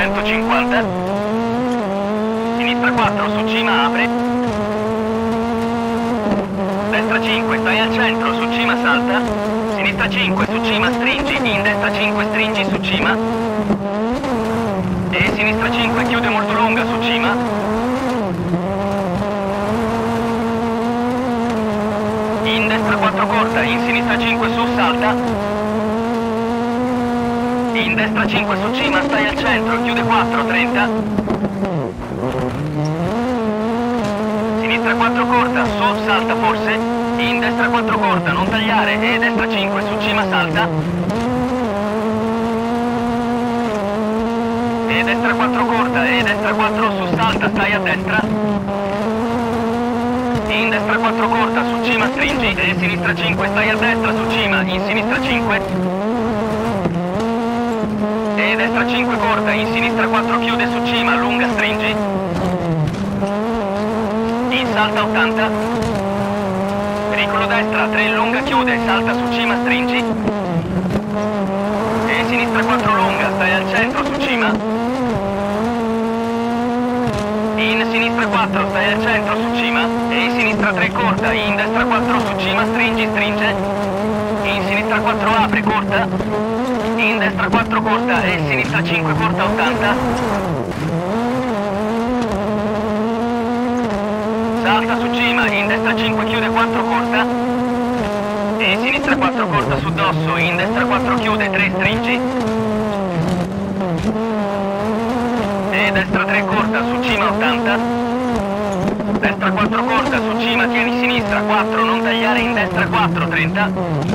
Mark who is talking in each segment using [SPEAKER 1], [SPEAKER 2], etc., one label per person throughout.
[SPEAKER 1] 150. Sinistra 4 su cima, apre. Destra 5, stai al centro, su cima salta. Sinistra 5, su cima stringi, in destra 5 stringi su cima. E sinistra 5 chiude molto lunga su cima. In destra 4 corta, in sinistra 5 su salta. In destra 5 su cima, stai al centro, chiude 4, 30. Sinistra 4 corta, su salta forse. In destra 4 corta, non tagliare, e destra 5 su cima salta. E destra 4 corta, e destra 4 su salta, stai a destra. In destra 4 corta, su cima stringi, e sinistra 5 stai a destra su cima, in sinistra 5. E destra 5 corta, in sinistra 4 chiude su cima, lunga stringi. In salta 80. Pericolo destra, 3 lunga chiude, salta su cima stringi. E sinistra 4 lunga, stai al centro su cima. In sinistra 4 stai al centro su cima. E in sinistra 3 corta, in destra 4 su cima stringi, stringe. In sinistra 4 apre, corta. In destra 4 corta e sinistra 5 corta 80. Salta su cima, in destra 5 chiude 4 corta. E sinistra 4 corta su dosso, in destra 4 chiude 3 stringi. E destra 3 corta su cima 80. Destra 4 corta su cima, tieni sinistra 4, non tagliare, in destra 4, 30.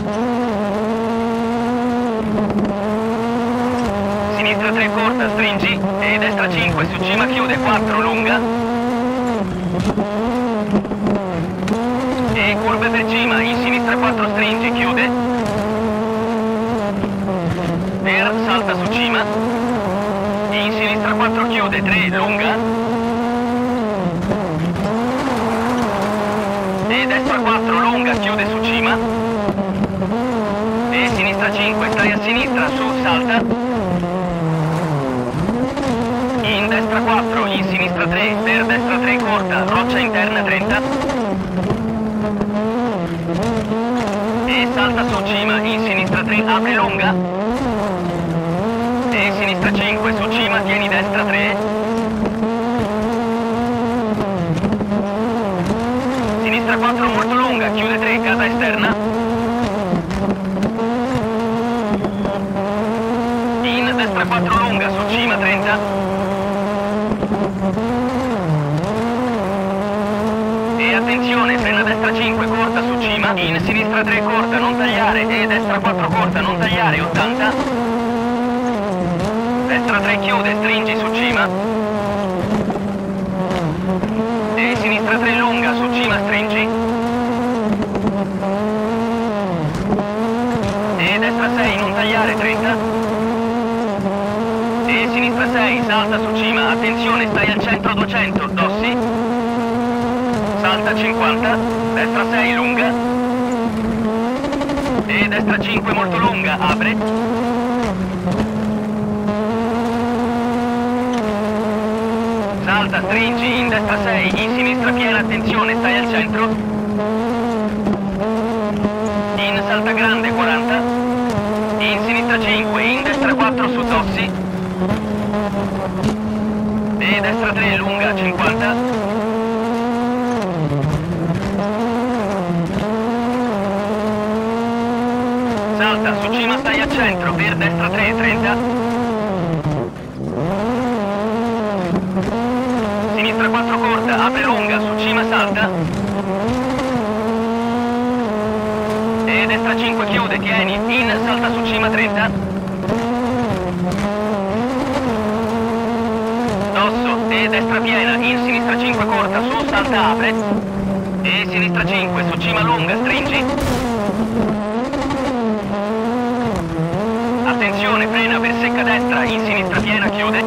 [SPEAKER 1] Sinistra 3 corta, stringi, e destra 5 su cima chiude 4 lunga. E curve per cima, in sinistra 4 stringi, chiude. Per salta su cima. In sinistra 4 chiude 3 lunga. E destra 4 lunga chiude su cima. E sinistra 5 stai a sinistra su salta. In destra 4, in sinistra 3, per destra 3 corta, roccia interna 30. E salta su cima, in sinistra 3 apre lunga. E sinistra 5 su cima, tieni destra 3. Sinistra 4 molto lunga, chiude 3, casa esterna. In destra 4 lunga, su cima 30. E attenzione, frena destra 5 corta su cima, in sinistra 3 corta, non tagliare, e destra 4 corta, non tagliare, 80. Destra 3 chiude, stringi su cima. E sinistra 3 lunga, su cima stringi. E destra 6, non tagliare, 30. E sinistra 6, salta su cima, attenzione, stai al centro 200, dossi. Salta 50, destra 6 lunga. E destra 5 molto lunga, apre. Salta, stringi, in destra 6, in sinistra piena, attenzione, stai al centro. In salta grande 40. In sinistra 5, in destra 4 su dossi. E destra 3 lunga 50. Salta su cima, stai al centro, per destra 3 30. Sinistra 4 corta, apre lunga, su cima salta. E destra 5 chiude, tieni, in salta su cima 30. Dosso, e destra piena, in sinistra 5 corta, su salta apre. E sinistra 5, su cima lunga, stringi. Attenzione, frena per secca destra, in sinistra piena, chiude.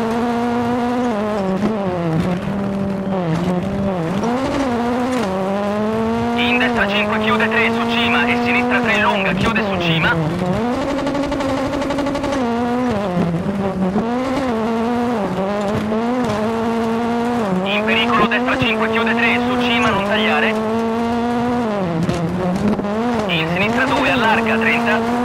[SPEAKER 1] In destra 5 chiude 3 su cima e sinistra 3 lunga, chiude su cima. In pericolo, destra 5, chiude 3, su cima, non tagliare. In sinistra 2, allarga, 30.